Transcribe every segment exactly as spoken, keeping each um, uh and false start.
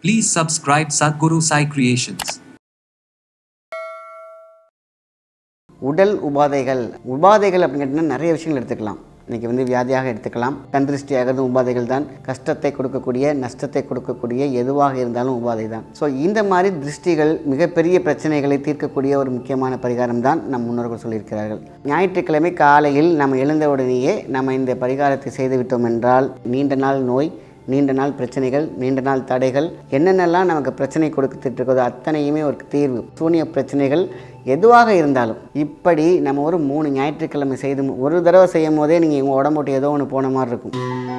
Please subscribe Sadhguru Sai Creations. உடல் உபாதைகள் உபாதைகள் அப்படிங்கிறது நிறைய விஷயங்கள் எடுத்துக்கலாம். இன்றைக்கி வந்து வியாதியாக எடுத்துக்கலாம். கண் திருஷ்டி ஆகிறது உபாதைகள் தான். கஷ்டத்தை கொடுக்கக்கூடிய நஷ்டத்தை கொடுக்கக்கூடிய எதுவாக இருந்தாலும் உபாதை தான். ஸோ இந்த மாதிரி திருஷ்டிகள் மிகப்பெரிய பிரச்சனைகளை தீர்க்கக்கூடிய ஒரு முக்கியமான பரிகாரம் தான் நம் முன்னோர்கள் சொல்லியிருக்கிறார்கள். ஞாயிற்றுக்கிழமை காலையில் நம்ம எழுந்த உடனேயே நம்ம இந்த பரிகாரத்தை செய்துவிட்டோம் என்றால் நீண்ட நாள் நோய், நீண்ட நாள் பிரச்சனைகள், நீண்ட நாள் தடைகள், என்னென்னலாம் நமக்கு பிரச்சனை கொடுத்துட்டு இருக்கதோ அத்தனையுமே ஒரு தீர்வு. சூனிய பிரச்சனைகள் எதுவாக இருந்தாலும் இப்படி நம்ம ஒரு மூணு ஞாயிற்றுக்கிழமை செய்து ஒரு தடவை செய்யும் போதே நீங்கள் உங்கள் உடம்போட்டு ஏதோ ஒன்று போன மாதிரி இருக்கும்.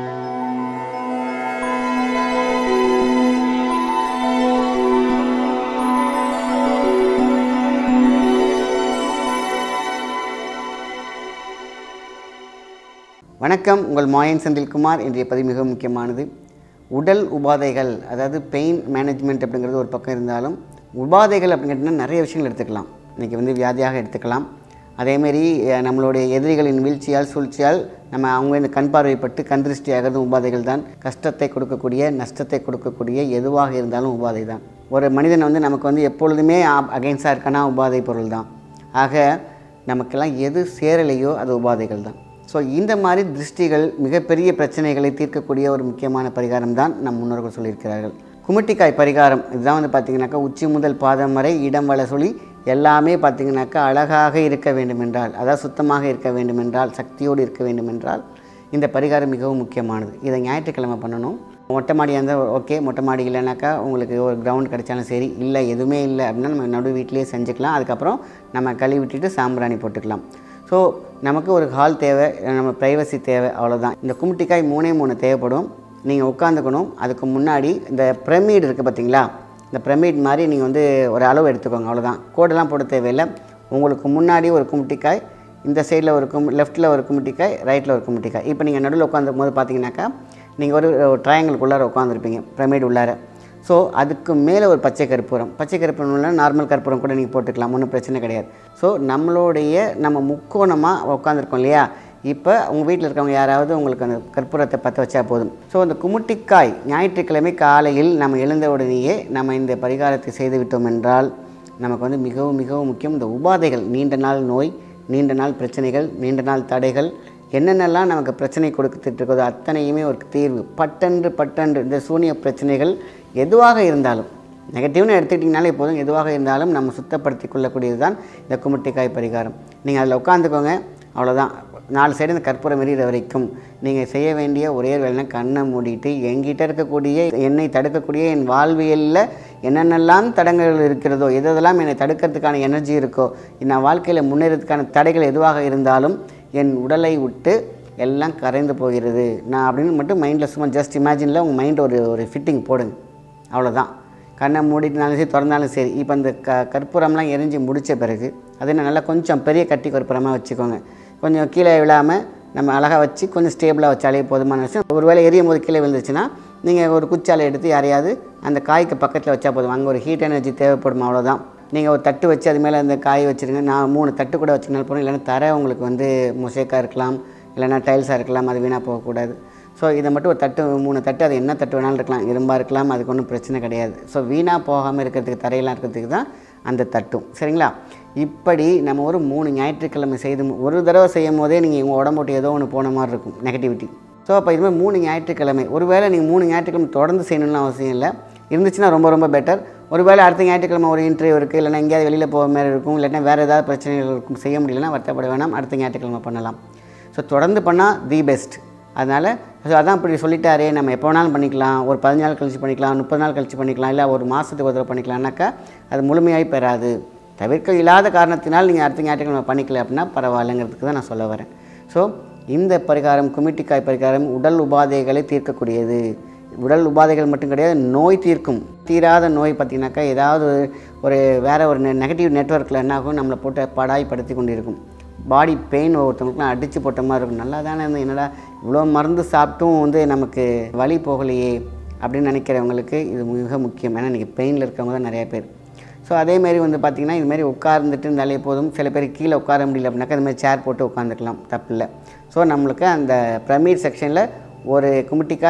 வணக்கம், உங்கள் மாயன் செந்தில்குமார். இன்றைய பதிவு மிக முக்கியமானது. உடல் உபாதைகள், அதாவது பெயின் மேனேஜ்மெண்ட் அப்படிங்கிறது ஒரு பக்கம் இருந்தாலும் உபாதைகள் அப்படிங்கிறது நிறைய விஷயங்கள் எடுத்துக்கலாம். இன்றைக்கி வந்து வியாதியாக எடுத்துக்கலாம். அதேமாரி நம்மளுடைய எதிரிகளின் வீழ்ச்சியால் சூழ்ச்சியால் நம்ம அவங்க இந்த கண் பார்வைப்பட்டு கண் திருஷ்டி ஆகிறது உபாதைகள் தான். கஷ்டத்தை கொடுக்கக்கூடிய நஷ்டத்தை கொடுக்கக்கூடிய எதுவாக இருந்தாலும் உபாதை தான். ஒரு மனிதன் வந்து நமக்கு வந்து எப்பொழுதுமே அகைன்ஸ்டாக இருக்கானா உபாதை பொருள் தான். ஆக நமக்கெல்லாம் எது சேரலையோ அது உபாதைகள் தான். ஸோ இந்த மாதிரி திருஷ்டிகள் மிகப்பெரிய பிரச்சனைகளை தீர்க்கக்கூடிய ஒரு முக்கியமான பரிகாரம் தான் நம் முன்னோர்கள் சொல்லியிருக்கிறார்கள். குமிட்டிக்காய் பரிகாரம் இதுதான் வந்து பார்த்திங்கனாக்கா உச்சி முதல் பாதம் வரை இடம் வள சொல்லி எல்லாமே பார்த்திங்கனாக்கா அழகாக இருக்க வேண்டுமென்றால், அதாவது சுத்தமாக இருக்க வேண்டுமென்றால், சக்தியோடு இருக்க வேண்டுமென்றால் இந்த பரிகாரம் மிகவும் முக்கியமானது. இதை ஞாயிற்றுக்கிழமை பண்ணணும். மொட்டை மாடியாக இருந்தால் ஓகே, மொட்டை மாடி இல்லைனாக்கா உங்களுக்கு ஒரு கிரவுண்ட் கிடைச்சாலும் சரி, இல்லை எதுவுமே இல்லை அப்படின்னா நம்ம நடு வீட்டிலேயே செஞ்சுக்கலாம். அதுக்கப்புறம் நம்ம கழுவி விட்டுட்டு சாம்பிராணி போட்டுக்கலாம். ஸோ நமக்கு ஒரு ஹால் தேவை, நம்ம ப்ரைவசி தேவை, அவ்வளோதான். இந்த குமிட்டிக்காய் மூணே மூணு தேவைப்படும். நீங்கள் உட்காந்துக்கணும். அதுக்கு முன்னாடி இந்த பிரமிட் இருக்குது பார்த்திங்களா, இந்த பிரமிட் மாதிரி நீங்கள் வந்து ஒரு அளவு எடுத்துக்கோங்க, அவ்வளோதான். கோடெல்லாம் போட தேவையில்லை. உங்களுக்கு முன்னாடி ஒரு குமிட்டிக்காய், இந்த சைடில் ஒரு கும் லெஃப்ட்டில் ஒரு குமிட்டிக்காய், ரைட்டில் ஒரு குமிட்டிக்காய். இப்போ நீங்கள் நடுவில் உட்காந்துக்கும் போது பார்த்தீங்கன்னாக்கா நீங்கள் ஒரு ட்ரையாங்கிள்குள்ளார உட்காந்துருப்பீங்க, பிரமிட் உள்ளார. ஸோ அதுக்கு மேலே ஒரு பச்சை கற்பூரம், பச்சை கற்பூரம் நார்மல் கற்பூரம் கூட நீங்கள் போட்டுக்கலாம், ஒன்றும் பிரச்சனை கிடையாது. ஸோ நம்மளுடைய நம்ம முக்கோணமாக உட்காந்துருக்கோம் இல்லையா, இப்போ உங்கள் வீட்டில் இருக்கவங்க யாராவது உங்களுக்கு அந்த கற்பூரத்தை பற்ற வச்சா போதும். ஸோ அந்த குமிட்டிக்காய் ஞாயிற்றுக்கிழமை காலையில் நம்ம எழுந்த உடனேயே நம்ம இந்த பரிகாரத்தை செய்து விட்டோம் என்றால் நமக்கு வந்து மிகவும் மிகவும் முக்கியம். இந்த உபாதைகள், நீண்ட நாள் நோய், நீண்ட நாள் பிரச்சனைகள், நீண்ட நாள் தடைகள், என்னென்னலாம் நமக்கு பிரச்சனை கொடுத்துட்டு இருக்கதோ அத்தனையுமே ஒரு தீர்வு. பட்டன்று பட்டன்று இந்த சூனிய பிரச்சனைகள் எதுவாக இருந்தாலும், நெகட்டிவ்னு எடுத்துக்கிட்டிங்கனாலே எப்போதும் எதுவாக இருந்தாலும் நம்ம சுத்தப்படுத்தி கொள்ளக்கூடியது தான் இந்த குமிட்டிக்காய் பரிகாரம். நீங்கள் அதில் உட்காந்துக்கோங்க, அவ்வளோதான். நாலு சைடு இந்த கற்பூரம் எரிகிற வரைக்கும் நீங்கள் செய்ய வேண்டிய ஒரே வேலைனா கண்ணை மூடிட்டு என்கிட்ட இருக்கக்கூடிய என்னை தடுக்கக்கூடிய என் வாழ்வியலில் என்னென்னலாம் தடங்கள் இருக்கிறதோ, எதெல்லாம் என்னை தடுக்கிறதுக்கான எனர்ஜி இருக்கோ, நான் வாழ்க்கையில் முன்னேறதுக்கான தடைகள் எதுவாக இருந்தாலும் என் உடலை விட்டு எல்லாம் கரைந்து போகிறது நான் அப்படின்னு மட்டும் மைண்டில் சும்மா ஜஸ்ட் இமேஜினில் உங்கள் மைண்ட் ஒரு ஒரு ஃபிட்டிங் போடுங்க, அவ்வளோதான். கண்ணை மூடினாலும் சரி, திறந்தாலும் சரி. இப்போ அந்த க கற்பூரம்லாம் எரிஞ்சு முடித்த பிறகு அது நல்லா கொஞ்சம் பெரிய கட்டி கற்பூரமாக வச்சுக்கோங்க. கொஞ்சம் கீழே விழாமல் நம்ம அழகாக வச்சு கொஞ்சம் ஸ்டேபிளாக வச்சாலே போதுமான விஷயம். ஒரு வேளை எரியும் போது கீழே விழுந்துச்சுன்னா நீங்கள் ஒரு குச்சாலை எடுத்து யாரையாவது அந்த காய்க்கு பக்கத்தில் வச்சா போதும். அங்கே ஒரு ஹீட் எனர்ஜி தேவைப்படும், அவ்வளோதான். நீங்கள் ஒரு தட்டு வச்சு அது மேலே அந்த காய் வச்சுருங்க. நான் மூணு தட்டு கூட வச்சுக்கினாலும் போகிறோம். இல்லைன்னா தர உங்களுக்கு வந்து மொசைக்காக இருக்கலாம், இல்லைனா டைல்ஸாக இருக்கலாம், அது வீணாக போகக்கூடாது. ஸோ இதை மட்டும் ஒரு தட்டு, மூணு தட்டு, அது என்ன தட்டு வேணாலும் இருக்கலாம், இரும்பாக இருக்கலாம், அதுக்கு ஒன்றும் பிரச்சனை கிடையாது. ஸோ வீணாக போகாமல் இருக்கிறதுக்கு, தரையெல்லாம் இருக்கிறதுக்கு தான் அந்த தட்டும், சரிங்களா? இப்படி நம்ம ஒரு மூணு ஞாயிற்றுக்கிழமை செய்து ஒரு தடவை செய்யும் போதே நீங்கள் உங்கள் உடம்போட்டு ஏதோ ஒன்று போன மாதிரி இருக்கும், நெகட்டிவிட்டி. ஸோ அப்போ இதுமாதிரி மூணு ஞாயிற்றுக்கிழமை, ஒரு வேளை நீங்கள் மூணு ஞாயிற்றுக்கிழமை தொடர்ந்து செய்யணும்னு அவசியம் இல்லை. இருந்துச்சுன்னா ரொம்ப ரொம்ப பெட்டர். ஒரு வேளை அடுத்த ஞாயிற்றுக்கிழமை ஒரு இன்டர்வியூ இருக்குது, இல்லைனா எங்கேயாவது வெளியில் போகிற மாதிரி இருக்கும், இல்லைனா வேறு ஏதாவது பிரச்சனைகள் இருக்கும், செய்ய முடியலன்னா வருத்தப்பட வேணாம், அடுத்த ஞாயிற்றுக்கிழமை பண்ணலாம். ஸோ தொடர்ந்து பண்ணால் தி பெஸ்ட். அதனால் ஸோ அதான் இப்படி சொல்லிட்டாரே, நம்ம எப்போ வேணாலும் பண்ணிக்கலாம், ஒரு பதினஞ்சு நாள் கழிச்சு பண்ணிக்கலாம், முப்பது நாள் கழிச்சு பண்ணிக்கலாம், இல்லை ஒரு மாதத்துக்கு ஒரு தடவை பண்ணிக்கலாம்னாக்கா அது முழுமையாகி பெறாது. தவிர்க்க இல்லாத காரணத்தினால் நீங்கள் அடுத்த ஞாயிற்றுக்கிழமை பண்ணிக்கல அப்படின்னா பரவாயில்லைங்கிறதுக்கு தான் நான் சொல்ல வரேன். ஸோ இந்த பரிகாரம், குமிட்டிக்காய் பரிகாரம் உடல் உபாதைகளை தீர்க்கக்கூடியது. உடல் உபாதைகள் மட்டும் கிடையாது, நோய் தீர்க்கும். தீராத நோய் பார்த்திங்கனாக்கா ஏதாவது ஒரு வேறு ஒரு நெகட்டிவ் நெட்வொர்க்கில் என்ன ஆகும், நம்மளை போட்டு படாய்படுத்தி கொண்டு இருக்கும். பாடி பெயின் ஒருத்தவங்களுக்குலாம் அடித்து போட்ட மாதிரி இருக்கும். நல்லா தானே இருந்து என்னடா இவ்வளோ மருந்து சாப்பிட்டும் வந்து நமக்கு வலி போகலையே அப்படின்னு நினைக்கிறவங்களுக்கு இது மிக முக்கியம். ஏன்னா இன்றைக்கி பெயினில் இருக்கவங்க தான் நிறையா பேர். ஸோ அதேமாரி வந்து பார்த்திங்கன்னா இதுமாதிரி உட்கார்ந்துட்டு இருந்தாலே போதும். சில பேர் கீழே உட்கார முடியல அப்படின்னாக்கா இதுமாதிரி சேர் போட்டு உட்காந்துக்கலாம், தப்பில்லை. ஸோ நம்மளுக்கு அந்த பிரமிட் செக்ஷனில் ஒரு குமிட்டிக்காய்,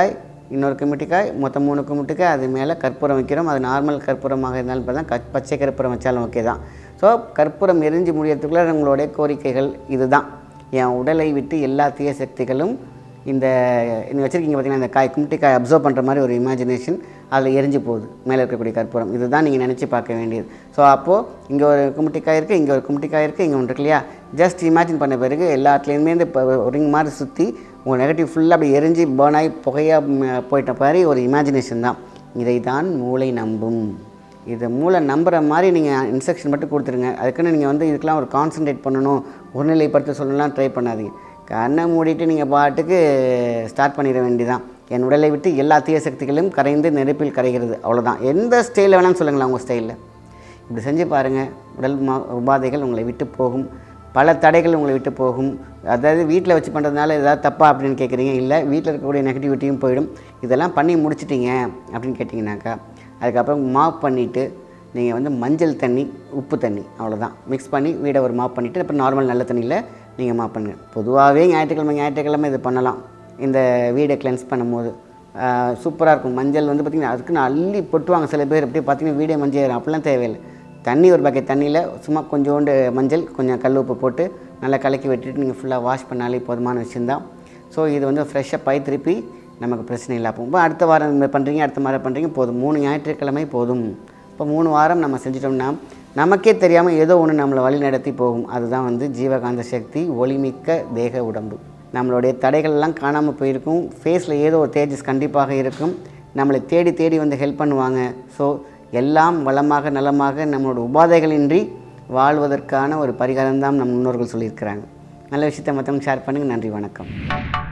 இன்னொரு கும்மிட்டிக்காய், மொத்தம் மூணு கும்மிட்டிக்காய். அது மேலே கற்பூரம் வைக்கிறோம். அது நார்மல் கற்பூரமாக இருந்தாலும் இப்போ தான் க பச்சை கற்பூரம் வச்சாலும் ஓகே தான். ஸோ கற்பூரம் எரிஞ்சு முடியறதுக்குள்ளே உங்களுடைய கோரிக்கைகள் இது தான். என் உடலை விட்டு எல்லா தீய சக்திகளும் இந்த நீங்கள் வச்சுருக்கீங்க பார்த்தீங்கன்னா, இந்த காய் கும்மிட்டிக்காய் அப்சர்வ் பண்ணுற மாதிரி ஒரு இமேஜினேஷன் அதில் எரிஞ்சு போகுது மேலே இருக்கக்கூடிய கற்பூரம். இதுதான் நீங்கள் நினச்சி பார்க்க வேண்டியது. ஸோ அப்போது இங்கே ஒரு கும்மிட்டிக்காய் இருக்குது, இங்கே ஒரு கும்மிட்டிக்காய் இருக்குது, இங்கே ஒன்று இருக்கு இல்லையா? ஜஸ்ட் இமேஜின் பண்ண பிறகு எல்லாத்துலேயுமே இந்த இப்போ ரிங் மாதிரி சுற்றி உங்கள் நெகட்டிவ் ஃபுல்லாக அப்படி எரிஞ்சு பேர்ன் ஆகி புகையாக போயிட்ட மாதிரி ஒரு இமேஜினேஷன் தான். இதை தான் மூளை நம்பும். இதை மூளை நம்புகிற மாதிரி நீங்கள் இன்ஸ்ட்ரக்ஷன் மட்டும் கொடுத்துருங்க. அதுக்குன்னு நீங்கள் வந்து இதுக்கெலாம் ஒரு கான்சன்ட்ரேட் பண்ணணும், ஒருநிலைப்படுத்த சொல்லலாம் ட்ரை பண்ணாதீங்க. கண்ணை மூடிட்டு நீங்கள் பாட்டுக்கு ஸ்டார்ட் பண்ணிட வேண்டியதான். என் உடலை விட்டு எல்லா தீய சக்திகளும் கரைந்து நெருப்பில் கரைகிறது, அவ்வளோதான். எந்த ஸ்டைலில் வேணாலும் சொல்லுங்களேன் உங்கள் ஸ்டைலில். இப்படி செஞ்சு பாருங்கள். உடல் மா உபாதைகள் உங்களை விட்டு போகும். பல தடைகள் உங்களை விட்டு போகும். அதாவது வீட்டில் வச்சு பண்ணுறதுனால ஏதாவது தப்பா அப்படின்னு கேட்குறீங்க. இல்லை, வீட்டில் இருக்கக்கூடிய நெகட்டிவிட்டியும் போயிடும். இதெல்லாம் பண்ணி முடிச்சிட்டிங்க அப்படின்னு கேட்டிங்கனாக்கா, அதுக்கப்புறம் மாப் பண்ணிவிட்டு நீங்கள் வந்து மஞ்சள் தண்ணி, உப்பு தண்ணி, அவ்வளோதான் மிக்ஸ் பண்ணி வீடை ஒரு மாப் பண்ணிவிட்டு அப்புறம் நார்மல் நல்ல தண்ணியில் நீங்கள் மாப் பண்ணுங்கள். பொதுவாகவே ஞாயிற்றுக்கிழமை ஞாயிற்றுக்கிழமை இது பண்ணலாம். இந்த வீடை கிளென்ஸ் பண்ணும்போது சூப்பராக இருக்கும். மஞ்சள் வந்து பார்த்திங்கன்னா அதுக்குன்னு அள்ளி பொட்டுவாங்க சில பேர். அப்படியே பார்த்திங்கன்னா வீடே மஞ்சள் அப்படிலாம் தேவையில்லை. தண்ணி ஒரு பக்கெட் தண்ணியில் சும்மா கொஞ்சோண்டு மஞ்சள், கொஞ்சம் கல் உப்பு போட்டு நல்லா கலக்கி விட்டுட்டு நீங்கள் ஃபுல்லாக வாஷ் பண்ணாலே போதுமான விஷயந்தான். ஸோ இது வந்து ஃப்ரெஷ்ஷாக பை திருப்பி நமக்கு பிரச்சனை இல்லை. அப்போ அடுத்த வாரம் பண்ணுறீங்க, அடுத்த வாரம் பண்ணுறீங்க, போதும். மூணு ஞாயிற்றுக்கிழமை போதும். இப்போ மூணு வாரம் நம்ம செஞ்சிட்டோம்னா நமக்கே தெரியாமல் ஏதோ ஒன்று நம்மளை வழி நடத்தி போகும். அதுதான் வந்து ஜீவகாந்த சக்தி, ஒளிமிக்க தேக உடம்பு. நம்மளுடைய தடைகள்லாம் காணாமல் போயிருக்கும். ஃபேஸில் ஏதோ ஒரு தேஜஸ் கண்டிப்பாக இருக்கும். நம்மளை தேடி தேடி வந்து ஹெல்ப் பண்ணுவாங்க. ஸோ எல்லாம் வளமாக நலமாக நம்மளோட உபாதைகளின்றி வாழ்வதற்கான ஒரு பரிகாரம் தான் நம் முன்னோர்கள் சொல்லியிருக்கிறாங்க. நல்ல விஷயத்தை மற்றவங்க ஷேர் பண்ணுங்கள். நன்றி, வணக்கம்.